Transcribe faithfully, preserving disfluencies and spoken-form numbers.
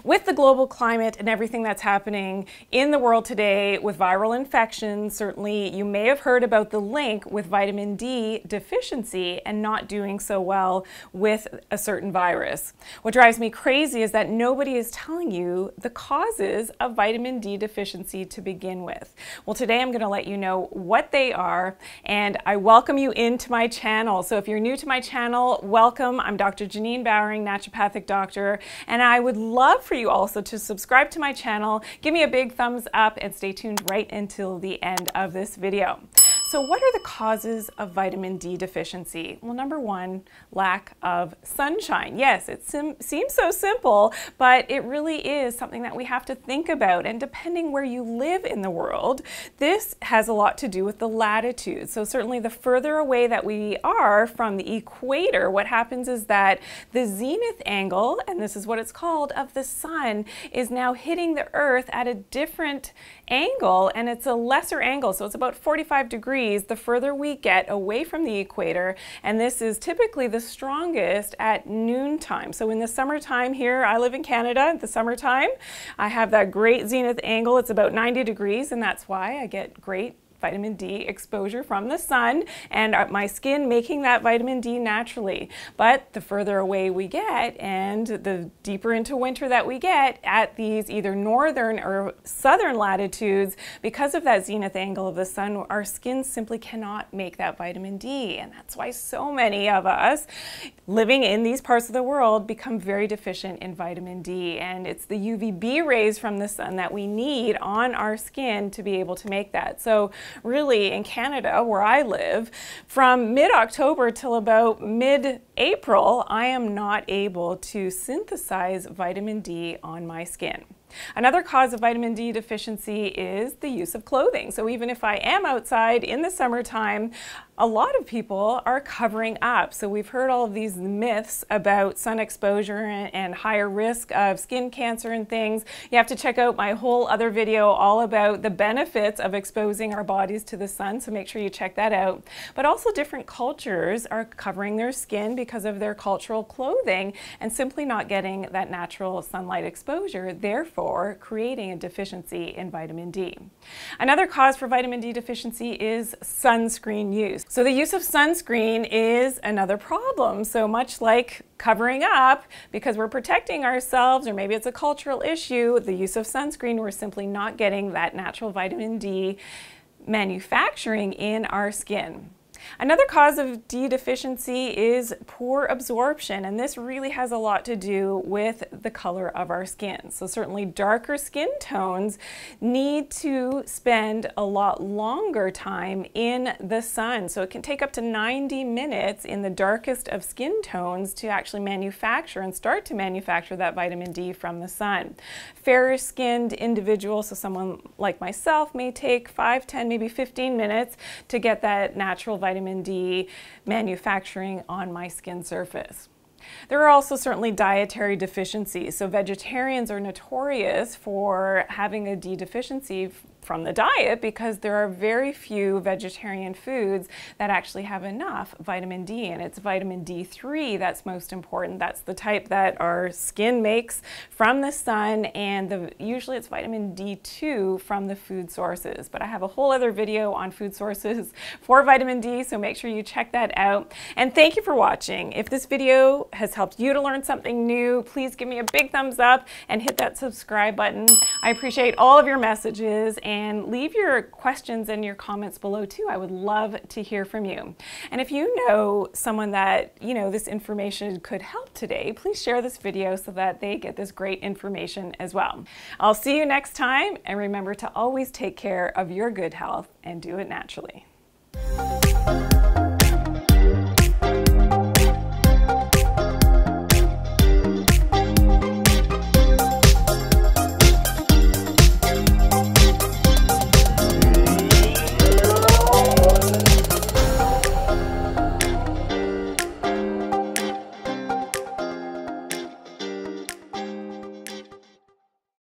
With the global climate and everything that's happening in the world today with viral infections, certainly you may have heard about the link with vitamin D deficiency and not doing so well with a certain virus. What drives me crazy is that nobody is telling you the causes of vitamin D deficiency to begin with. Well, today I'm going to let you know what they are, and I welcome you into my channel. So if you're new to my channel, welcome. I'm Doctor Janine Bowring, naturopathic doctor, and I would love for you also to subscribe to my channel, give me a big thumbs up, and stay tuned right until the end of this video. So what are the causes of vitamin D deficiency? Well, number one, lack of sunshine. Yes, it sim seems so simple, but it really is something that we have to think about. And depending where you live in the world, this has a lot to do with the latitude. So certainly the further away that we are from the equator, what happens is that the zenith angle, and this is what it's called, of the sun is now hitting the earth at a different angle, and it's a lesser angle. So it's about forty-five degrees the further we get away from the equator, and this is typically the strongest at noontime. So in the summertime here, I live in Canada, in the summertime, I have that great zenith angle. It's about ninety degrees, and that's why I get great vitamin D exposure from the sun and my skin making that vitamin D naturally. But the further away we get and the deeper into winter that we get at these either northern or southern latitudes, because of that zenith angle of the sun, our skin simply cannot make that vitamin D. And that's why so many of us living in these parts of the world become very deficient in vitamin D. And it's the U V B rays from the sun that we need on our skin to be able to make that. So really, in Canada, where I live, from mid-October till about mid-April, I am not able to synthesize vitamin D on my skin. Another cause of vitamin D deficiency is the use of clothing. So even if I am outside in the summertime, a lot of people are covering up. So we've heard all of these myths about sun exposure and, and higher risk of skin cancer and things. You have to check out my whole other video all about the benefits of exposing our bodies to the sun, so make sure you check that out. But also different cultures are covering their skin because of their cultural clothing and simply not getting that natural sunlight exposure, therefore creating a deficiency in vitamin D. Another cause for vitamin D deficiency is sunscreen use. So the use of sunscreen is another problem. So much like covering up because we're protecting ourselves, or maybe it's a cultural issue, the use of sunscreen, we're simply not getting that natural vitamin D manufacturing in our skin. Another cause of D deficiency is poor absorption, and this really has a lot to do with the color of our skin. So certainly darker skin tones need to spend a lot longer time in the sun. So it can take up to ninety minutes in the darkest of skin tones to actually manufacture and start to manufacture that vitamin D from the sun. Fairer skinned individuals, so someone like myself, may take five, ten, maybe fifteen minutes to get that natural vitamin vitamin D manufacturing on my skin surface. There are also certainly dietary deficiencies. So vegetarians are notorious for having a D deficiency from the diet because there are very few vegetarian foods that actually have enough vitamin D, and it's vitamin D three that's most important. That's the type that our skin makes from the sun, and the, usually it's vitamin D two from the food sources. But I have a whole other video on food sources for vitamin D, so make sure you check that out. And thank you for watching. If this video has helped you to learn something new, please give me a big thumbs up and hit that subscribe button. I appreciate all of your messages, and leave your questions and your comments below too. I would love to hear from you. And if you know someone that, you know, this information could help today, please share this video so that they get this great information as well. I'll see you next time, and remember to always take care of your good health and do it naturally.